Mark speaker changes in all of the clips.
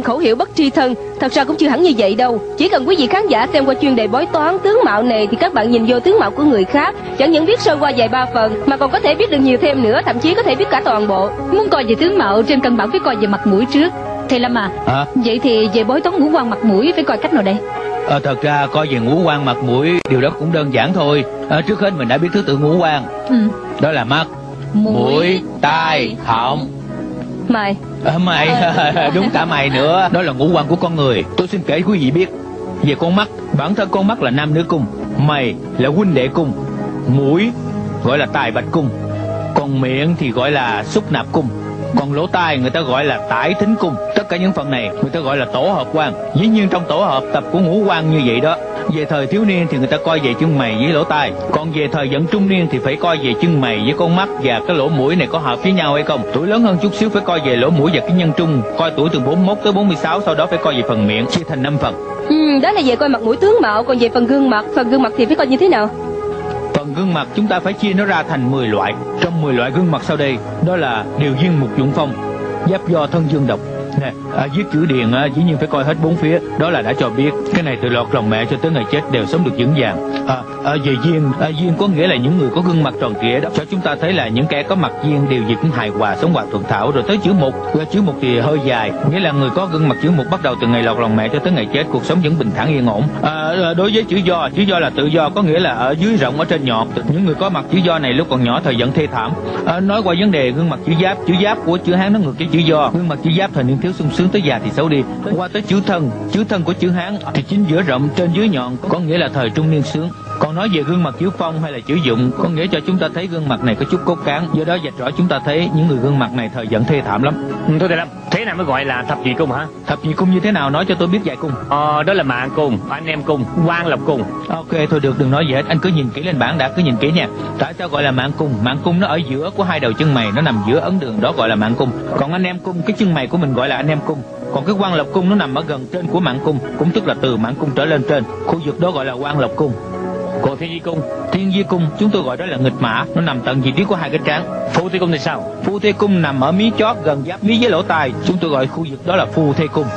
Speaker 1: khẩu hiệu bất tri thân. Thật ra cũng chưa hẳn như vậy đâu. Chỉ cần quý vị khán giả xem qua chuyên đề bói toán tướng mạo này thì các bạn nhìn vô tướng mạo của người khác, chẳng những biết sơ qua vài ba phần mà còn có thể biết được nhiều thêm nữa, thậm chí có thể biết cả toàn bộ.
Speaker 2: Muốn coi về tướng mạo trên căn bản phải coi về mặt mũi trước. Thầy Lâm à, vậy thì về bói toán ngũ quan mặt mũi phải coi cách nào đây?
Speaker 3: Thật ra coi về ngũ quan mặt mũi điều đó cũng đơn giản thôi. Trước hết mình đã biết thứ tự ngũ quan. Đó là mắt, mũi, tai, họng,
Speaker 1: mày.
Speaker 3: Mày đúng cả mày nữa. Đó là ngũ quan của con người. Tôi xin kể quý vị biết về con mắt. Bản thân con mắt là nam nữ cung, mày là huynh đệ cung, mũi gọi là tài bạch cung, còn miệng thì gọi là xúc nạp cung, còn lỗ tai người ta gọi là tải thính cung. Tất cả những phần này người ta gọi là tổ hợp quan. Dĩ nhiên trong tổ hợp tập của ngũ quan như vậy đó. Về thời thiếu niên thì người ta coi về chân mày với lỗ tai, còn về thời vận trung niên thì phải coi về chân mày với con mắt và cái lỗ mũi này có hợp với nhau hay không. Tuổi lớn hơn chút xíu phải coi về lỗ mũi và cái nhân trung, coi tuổi từ 41 tới 46, sau đó phải coi về phần miệng, chia thành 5 phần.
Speaker 1: Đó là về coi mặt mũi tướng mạo. Còn về phần gương mặt thì phải coi như thế nào?
Speaker 3: Phần gương mặt chúng ta phải chia nó ra thành 10 loại. Trong 10 loại gương mặt sau đây, đó là điều duyên mục dụng phong, giáp do thân dương độc. Nè, viết chữ điền dĩ nhiên phải coi hết 4 phía. Đó là đã cho biết cái này từ lọt lòng mẹ cho tới ngày chết đều sống được vững vàng. Về duyên, duyên có nghĩa là những người có gương mặt tròn trịa đó. Cho chúng ta thấy là những kẻ có mặt duyên đều gì cũng hài hòa, sống hòa thuận thảo. Rồi tới chữ mục, chữ mục thì hơi dài, nghĩa là người có gương mặt chữ mục bắt đầu từ ngày lọt lòng mẹ cho tới ngày chết, cuộc sống vẫn bình thản yên ổn. Đối với chữ do là tự do, có nghĩa là ở dưới rộng ở trên nhọn. Những người có mặt chữ do này lúc còn nhỏ thời vận thê thảm. Nói qua vấn đề gương mặt chữ giáp của chữ Hán nó ngược với chữ do. Gương mặt chữ giáp thời niên thiếu sung sướng, tới già thì xấu đi. Qua tới chữ thân của chữ Hán thì chính giữa rộng trên dưới nhọn, có nghĩa là thời trung niên sướng. Còn nói về gương mặt chữ phong hay là chữ dụng, có nghĩa cho chúng ta thấy gương mặt này có chút cốt cán. Do đó vạch rõ chúng ta thấy những người gương mặt này thời vận thê thảm lắm.
Speaker 4: Thôi Thầy Lâm, thế nào mới gọi là thập nhị cung hả?
Speaker 3: Thập nhị cung như thế nào, nói cho tôi biết vài cung.
Speaker 4: Đó là mạng cung, anh em cung, quan lộc cung.
Speaker 3: Ok thôi được, đừng nói gì hết, anh cứ nhìn kỹ lên bảng đã, cứ nhìn kỹ nha. Tại sao gọi là mạng cung? Mạng cung nó ở giữa của hai đầu chân mày, nó nằm giữa ấn đường, đó gọi là mạng cung. Còn anh em cung, cái chân mày của mình gọi là anh em cung. Còn cái quan lộc cung nó nằm ở gần trên của mạng cung, cũng tức là từ mạng cung trở lên trên, khu vực đó gọi là quan lộc cung.
Speaker 4: Còn thiên di cung?
Speaker 3: Thiên di cung chúng tôi gọi đó là nghịch mã, nó nằm tận vị trí của hai cái trán.
Speaker 4: Phu thê cung thì sao?
Speaker 3: Phu thê cung nằm ở mí chót gần giáp mí với lỗ tai, chúng tôi gọi khu vực đó là phu thê cung.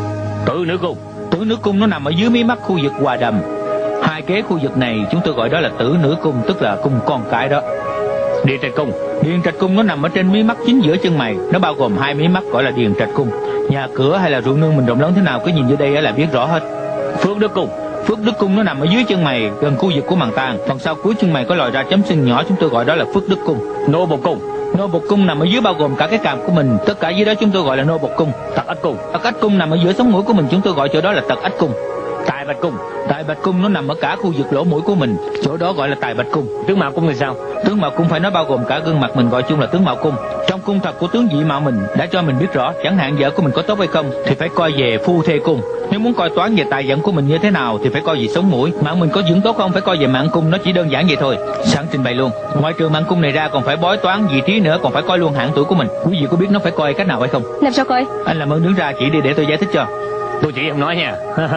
Speaker 4: Tử nữ cung?
Speaker 3: Tử nữ cung nó nằm ở dưới mí mắt khu vực hòa đầm. Hai cái khu vực này chúng tôi gọi đó là tử nữ cung, tức là cung con cái đó.
Speaker 4: Điền trạch cung?
Speaker 3: Điền trạch cung nó nằm ở trên mí mắt chính giữa chân mày, nó bao gồm hai mí mắt gọi là điền trạch cung. Nhà cửa hay là ruộng nương mình rộng lớn thế nào cứ nhìn dưới đây là biết rõ hết.
Speaker 4: Phước đức cung?
Speaker 3: Phước đức cung nó nằm ở dưới chân mày gần khu vực của màng tang, phần sau cuối chân mày có lòi ra chấm sưng nhỏ, chúng tôi gọi đó là phước đức cung.
Speaker 4: Nô bộc cung?
Speaker 3: Nô bộc cung nằm ở dưới bao gồm cả cái cằm của mình, tất cả dưới đó chúng tôi gọi là nô bộc cung.
Speaker 4: Tật ách cung?
Speaker 3: Tật ách cung nằm ở giữa sống mũi của mình, chúng tôi gọi chỗ đó là tật ách cung.
Speaker 4: Tài bạch cung?
Speaker 3: Tài bạch cung nó nằm ở cả khu vực lỗ mũi của mình, chỗ đó gọi là tài bạch cung.
Speaker 4: Tướng mạo cung thì sao?
Speaker 3: Tướng mạo cung phải nói bao gồm cả gương mặt mình, gọi chung là tướng mạo cung. Trong cung thật của tướng dị mạo mình đã cho mình biết rõ, chẳng hạn vợ của mình có tốt hay không thì phải coi về phu thê cung. Nếu muốn coi toán về tài vận của mình như thế nào thì phải coi về sống mũi. Mạng mình có dưỡng tốt không phải coi về mạng cung, nó chỉ đơn giản vậy thôi. Sẵn trình bày luôn. Ngoài trừ mạng cung này ra còn phải bói toán vị trí nữa, còn phải coi luôn hạng tuổi của mình. Quý vị có biết nó phải coi cách nào hay không?
Speaker 1: Làm sao coi?
Speaker 3: Anh làm ơn đứng ra chỉ đi để tôi giải thích cho.
Speaker 4: Tôi chỉ không nói nha.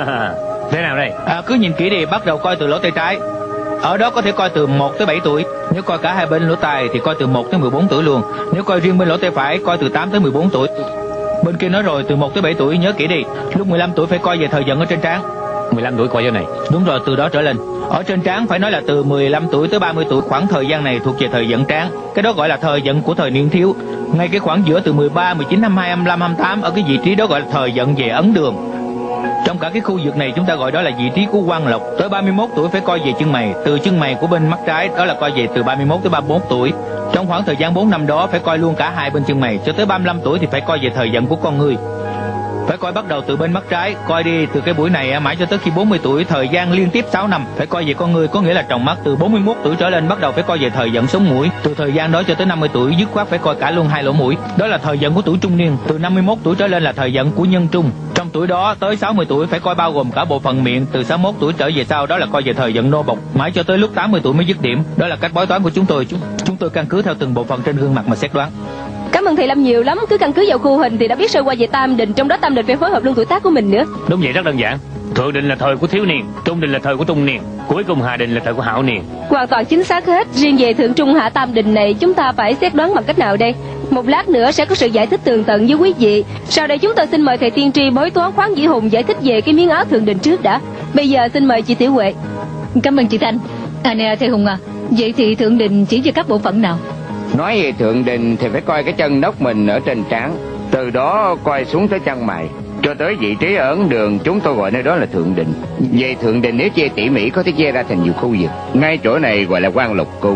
Speaker 4: Thế nào đây?
Speaker 3: Cứ nhìn kỹ đi, bắt đầu coi từ lỗ tay trái. Ở đó có thể coi từ 1 tới 7 tuổi. Nếu coi cả hai bên lỗ tai thì coi từ 1 tới 14 tuổi luôn. Nếu coi riêng bên lỗ tay phải coi từ 8 tới 14 tuổi. Bên kia nói rồi từ 1 tới 7 tuổi, nhớ kỹ đi. Lúc 15 tuổi phải coi về thời vận ở trên trán.
Speaker 4: 15 tuổi coi chỗ này.
Speaker 3: Đúng rồi, từ đó trở lên. Ở trên trán phải nói là từ 15 tuổi tới 30 tuổi, khoảng thời gian này thuộc về thời vận trán. Cái đó gọi là thời vận của thời niên thiếu. Ngay cái khoảng giữa từ 13, 19, 22, 25, 28 ở cái vị trí đó gọi là thời vận về ấn đường. Trong cả cái khu vực này chúng ta gọi đó là vị trí của quan lộc. Tới 31 tuổi phải coi về chân mày, từ chân mày của bên mắt trái đó là coi về từ 31 tới 31 tuổi. Trong khoảng thời gian 4 năm đó phải coi luôn cả hai bên chân mày, cho tới 35 tuổi thì phải coi về thời vận của con người. Phải coi bắt đầu từ bên mắt trái, coi đi từ cái buổi này mãi cho tới khi 40 tuổi, thời gian liên tiếp 6 năm phải coi về con người, có nghĩa là tròng mắt. Từ 41 tuổi trở lên bắt đầu phải coi về thời vận sống mũi. Từ thời gian đó cho tới 50 tuổi dứt khoát phải coi cả luôn hai lỗ mũi. Đó là thời vận của tuổi trung niên. Từ 51 tuổi trở lên là thời vận của nhân trung. Trong tuổi đó tới 60 tuổi phải coi bao gồm cả bộ phận miệng. Từ 61 tuổi trở về sau đó là coi về thời vận nô bộc, mãi cho tới lúc 80 tuổi mới dứt điểm. Đó là cách bói toán của chúng tôi. Chúng tôi căn cứ theo từng bộ phận trên gương mặt mà xét đoán.
Speaker 1: Cảm ơn thầy Lâm nhiều lắm. Cứ căn cứ vào khu hình thì đã biết sơ qua về tam định, trong đó tam định phải phối hợp luôn tuổi tác của mình nữa.
Speaker 4: Đúng vậy, rất đơn giản. Thượng định là thời của thiếu niên, trung định là thời của trung niên, cuối cùng hạ định là thời của hảo niên.
Speaker 1: Hoàn toàn chính xác hết. Riêng về thượng trung hạ tam định này chúng ta phải xét đoán bằng cách nào đây? Một lát nữa sẽ có sự giải thích tường tận với quý vị. Sau đây chúng tôi xin mời thầy tiên tri bói toán Khoáng Vĩ Hùng giải thích về cái miếng áo thượng định trước đã. Bây giờ xin mời chị Tiểu Huệ.
Speaker 2: Cảm ơn chị Thanh. Nè thầy Hùng à, vậy thì thượng định chỉ về các bộ phận nào?
Speaker 5: Nói về thượng định thì phải coi cái chân nóc mình ở trên trán, từ đó coi xuống tới chân mày, cho tới vị trí ở ấn đường, chúng tôi gọi nơi đó là thượng định. Về thượng định nếu chia tỉ mỉ có thể chia ra thành nhiều khu vực. Ngay chỗ này gọi là quan lục cung,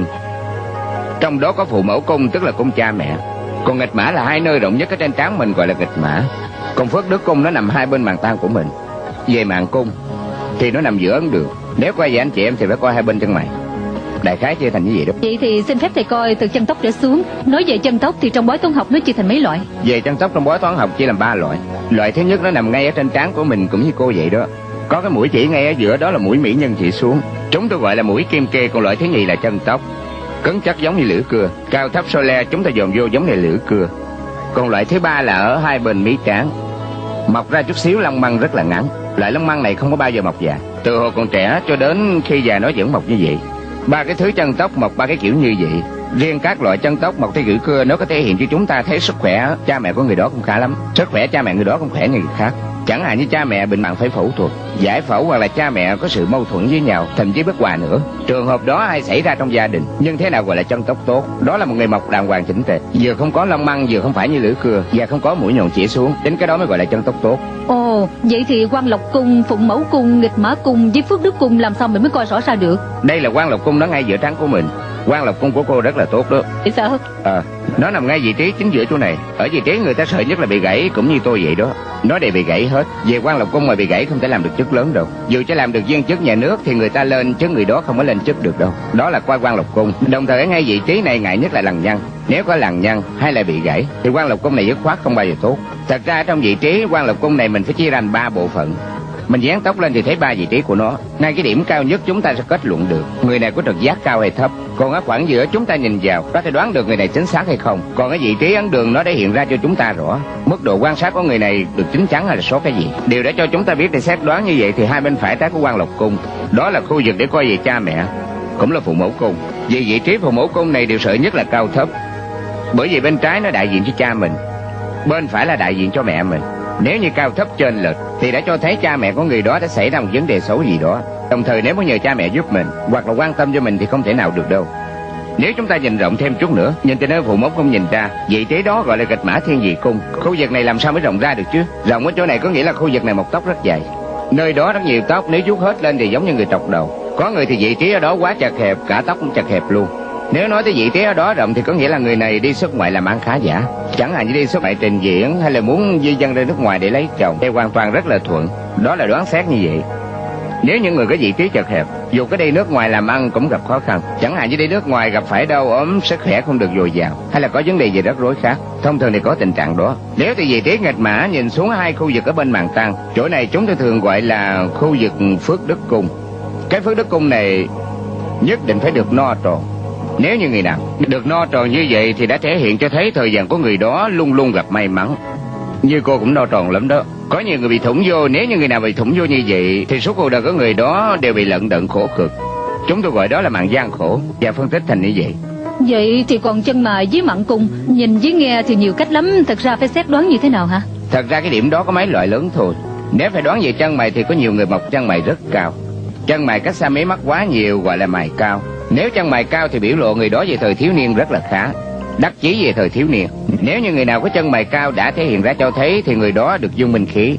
Speaker 5: trong đó có phụ mẫu cung tức là cung cha mẹ. Còn nghịch mã là hai nơi rộng nhất ở trên trán mình gọi là nghịch mã. Còn phước đức cung nó nằm hai bên màng tan của mình. Về mạng cung thì nó nằm giữa ấn đường. Nếu coi về anh chị em thì phải coi hai bên chân mày. Đại khái chia thành như vậy đó.
Speaker 2: Vậy thì xin phép thầy coi từ chân tóc trở xuống. Nói về chân tóc thì trong bói toán học nó chia thành mấy loại?
Speaker 5: Về chân tóc trong bói toán học chia làm 3 loại. Loại thứ nhất nó nằm ngay ở trên trán của mình cũng như cô vậy đó. Có cái mũi chỉ ngay ở giữa, đó là mũi mỹ nhân chỉ xuống, chúng tôi gọi là mũi kim kê. Còn loại thứ nhì là chân tóc, cứng chắc giống như lưỡi cưa, cao thấp so le chúng ta dòm vô giống như lưỡi cưa. Còn loại thứ ba là ở hai bên mí trán, mọc ra chút xíu lông măng rất là ngắn. Loại lông măng này không có bao giờ mọc già, từ hồi còn trẻ cho đến khi già nó vẫn mọc như vậy. Ba cái thứ chân tóc mọc ba cái kiểu như vậy. Riêng các loại chân tóc mọc theo lưỡi cưa nó có thể hiện cho chúng ta thấy sức khỏe cha mẹ của người đó cũng khá lắm. Sức khỏe cha mẹ người đó cũng khỏe như người khác. Chẳng hạn như cha mẹ bệnh nặng phải phẫu thuật, giải phẫu, hoặc là cha mẹ có sự mâu thuẫn với nhau, thậm chí bất hòa nữa. Trường hợp đó hay xảy ra trong gia đình. Nhưng thế nào gọi là chân tóc tốt? Đó là một người mọc đàng hoàng chỉnh tề, vừa không có lông măng, vừa không phải như lưỡi cưa, và không có mũi nhọn chỉ xuống. Đến cái đó mới gọi là chân tóc tốt.
Speaker 2: Ồ, vậy thì quan lộc cung, phụng mẫu cung, nghịch mã cung với phước đức cung làm sao mình mới coi rõ ra được?
Speaker 5: Đây là quan lộc cung, nó ngay giữa trán của mình. Quan lộc cung của cô rất là tốt đó.
Speaker 2: Tại sao?
Speaker 5: Nó nằm ngay vị trí chính giữa chỗ này. Ở vị trí người ta sợ nhất là bị gãy, cũng như tôi vậy đó. Nó đều bị gãy hết. Về quan lộc cung mà bị gãy không thể làm được chức lớn đâu. Dù cho làm được viên chức nhà nước thì người ta lên, chứ người đó không có lên chức được đâu. Đó là qua quan lộc cung. Đồng thời ở ngay vị trí này ngại nhất là lằn nhăn. Nếu có lằn nhăn hay là bị gãy thì quan lộc cung này dứt khoát không bao giờ tốt. Thật ra trong vị trí quan lộc cung này mình phải chia thành 3 bộ phận. Mình dán tóc lên thì thấy 3 vị trí của nó. Ngay cái điểm cao nhất chúng ta sẽ kết luận được người này có trực giác cao hay thấp. Còn ở khoảng giữa chúng ta nhìn vào có thể đoán được người này chính xác hay không. Còn ở vị trí ấn đường nó đã hiện ra cho chúng ta rõ mức độ quan sát của người này được chín chắn hay là sót cái gì. Điều đã cho chúng ta biết để xét đoán như vậy thì hai bên phải trái của quan lộc cung đó là khu vực để coi về cha mẹ, cũng là phụ mẫu cung. Vì vị trí phụ mẫu cung này đều sợ nhất là cao thấp, bởi vì bên trái nó đại diện cho cha mình, bên phải là đại diện cho mẹ mình. Nếu như cao thấp chênh lệch thì đã cho thấy cha mẹ của người đó đã xảy ra một vấn đề xấu gì đó. Đồng thời nếu muốn nhờ cha mẹ giúp mình hoặc là quan tâm cho mình thì không thể nào được đâu. Nếu chúng ta nhìn rộng thêm chút nữa, nhìn từ nơi phụ mẫu cung nhìn ra, vị trí đó gọi là nghịch mã thiên vị cung. Khu vực này làm sao mới rộng ra được chứ? Rộng ở chỗ này có nghĩa là khu vực này một tóc rất dài. Nơi đó rất nhiều tóc, nếu vuốt hết lên thì giống như người trọc đầu. Có người thì vị trí ở đó quá chật hẹp, cả tóc cũng chật hẹp luôn. Nếu nói tới vị trí ở đó rộng thì có nghĩa là người này đi xuất ngoại làm ăn khá giả. Chẳng hạn như đi xuất ngoại trình diễn hay là muốn di dân ra nước ngoài để lấy chồng thì hoàn toàn rất là thuận. Đó là đoán xét như vậy. Nếu những người có vị trí chật hẹp, dù có đi nước ngoài làm ăn cũng gặp khó khăn. Chẳng hạn như đi nước ngoài gặp phải đau ốm, sức khỏe không được dồi dào, hay là có vấn đề gì rắc rối khác, thông thường thì có tình trạng đó. Nếu từ vị trí nghịch mã nhìn xuống hai khu vực ở bên màng tan, chỗ này chúng tôi thường gọi là khu vực phước đức cung. Cái phước đức cung này nhất định phải được no tròn. Nếu như người nào được no tròn như vậy thì đã thể hiện cho thấy thời gian của người đó luôn luôn gặp may mắn. Như cô cũng no tròn lắm đó. Có nhiều người bị thủng vô, nếu như người nào bị thủng vô như vậy thì suốt cuộc đời của người đó đều bị lận đận khổ cực. Chúng tôi gọi đó là mạng gian khổ và phân tích thành như vậy.
Speaker 2: Vậy thì còn chân mày với mặn cung, nhìn với nghe thì nhiều cách lắm, thật ra phải xét đoán như thế nào hả?
Speaker 5: Thật ra cái điểm đó có mấy loại lớn thôi. Nếu phải đoán về chân mày thì có nhiều người mọc chân mày rất cao. Chân mày cách xa mí mắt quá nhiều gọi là mày cao. Nếu chân mày cao thì biểu lộ người đó về thời thiếu niên rất là khá, đắc chí về thời thiếu niên. Nếu như người nào có chân mày cao đã thể hiện ra cho thấy thì người đó được dương minh khí.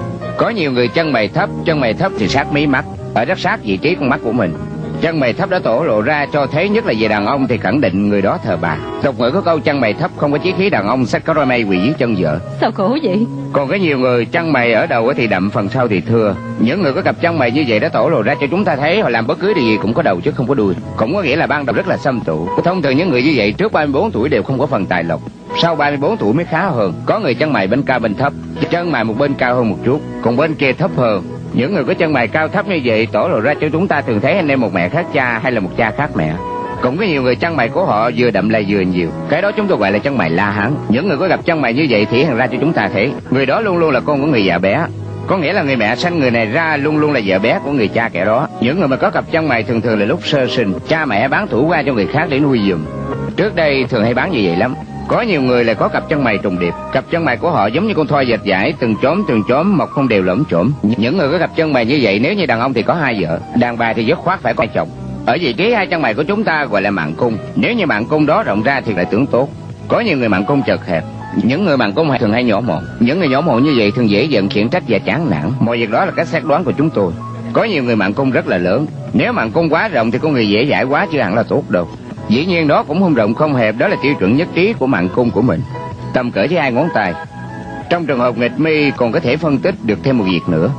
Speaker 5: Có nhiều người chân mày thấp thì sát mí mắt, ở rất sát vị trí con mắt của mình. Chân mày thấp đã tổ lộ ra cho thấy nhất là về đàn ông thì khẳng định người đó thờ bà. Tục ngữ có câu chân mày thấp không có chí khí đàn ông, sách có roi mây quỳ dưới chân vợ.
Speaker 2: Sao khổ vậy?
Speaker 5: Còn có nhiều người chân mày ở đầu thì đậm, phần sau thì thưa. Những người có cặp chân mày như vậy đã tổ lộ ra cho chúng ta thấy họ làm bất cứ điều gì cũng có đầu chứ không có đuôi. Cũng có nghĩa là ban đầu rất là xâm tụ. Thông thường những người như vậy trước 34 tuổi đều không có phần tài lộc, sau 34 tuổi mới khá hơn. Có người chân mày bên cao bên thấp, chân mày một bên cao hơn một chút, còn bên kia thấp hơn. Những người có chân mày cao thấp như vậy tổ lộ ra cho chúng ta thường thấy anh em một mẹ khác cha hay là một cha khác mẹ. Cũng có nhiều người chân mày của họ vừa đậm lại vừa nhiều. Cái đó chúng tôi gọi là chân mày La Hán. Những người có gặp chân mày như vậy thể hiện ra cho chúng ta thấy người đó luôn luôn là con của người già bé. Có nghĩa là người mẹ sanh người này ra luôn luôn là vợ bé của người cha kẻ đó. Những người mà có cặp chân mày thường thường là lúc sơ sinh, cha mẹ bán thủ qua cho người khác để nuôi giùm. Trước đây thường hay bán như vậy lắm. Có nhiều người lại có cặp chân mày trùng điệp. Cặp chân mày của họ giống như con thoi dệt dải, từng chóm mọc không đều lởm chởm. Những người có cặp chân mày như vậy nếu như đàn ông thì có 2 vợ, đàn bà thì dứt khoát phải có chồng. Ở vị trí 2 chân mày của chúng ta gọi là mạng cung. Nếu như mạng cung đó rộng ra thì lại tưởng tốt. Có nhiều người mạng cung chật hẹp. Những người mạng cung thường hay nhỏ mọn. Những người nhỏ mọn như vậy thường dễ dần khiển trách và chán nản. Mọi việc đó là cách xét đoán của chúng tôi. Có nhiều người mạng cung rất là lớn. Nếu mạng cung quá rộng thì con người dễ dãi quá chứ hẳn là tốt đâu. Dĩ nhiên đó cũng không rộng không hẹp, đó là tiêu chuẩn nhất trí của mạng cung của mình, tầm cỡ với 2 ngón tay. Trong trường hợp nghịch mi còn có thể phân tích được thêm một việc nữa.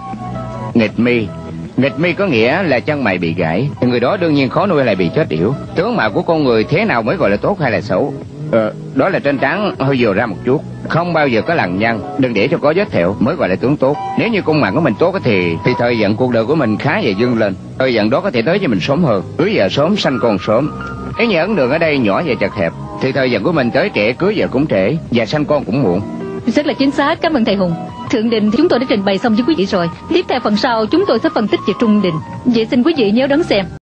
Speaker 5: Nghịch mi có nghĩa là chân mày bị gãy, người đó đương nhiên khó nuôi lại bị chết yểu. Tướng mạo của con người thế nào mới gọi là tốt hay là xấu? Đó là trên trán hơi dò ra một chút, không bao giờ có lằn nhăn, đừng để cho có vết thẹo mới gọi là tướng tốt. Nếu như khuôn mặt của mình tốt thì thời vận cuộc đời của mình khá và vươn lên. Thời vận đó có thể tới cho mình sớm hơn, cưới vợ sớm, sanh con sớm. Nếu như ấn đường ở đây nhỏ và chật hẹp thì thời vận của mình tới trễ, cưới vợ cũng trễ và sanh con cũng muộn.
Speaker 2: Rất là chính xác, cảm ơn thầy Hùng. Thượng Đình thì chúng tôi đã trình bày xong với quý vị rồi. Tiếp theo phần sau chúng tôi sẽ phân tích về Trung Đình. Vậy xin quý vị nhớ đón xem.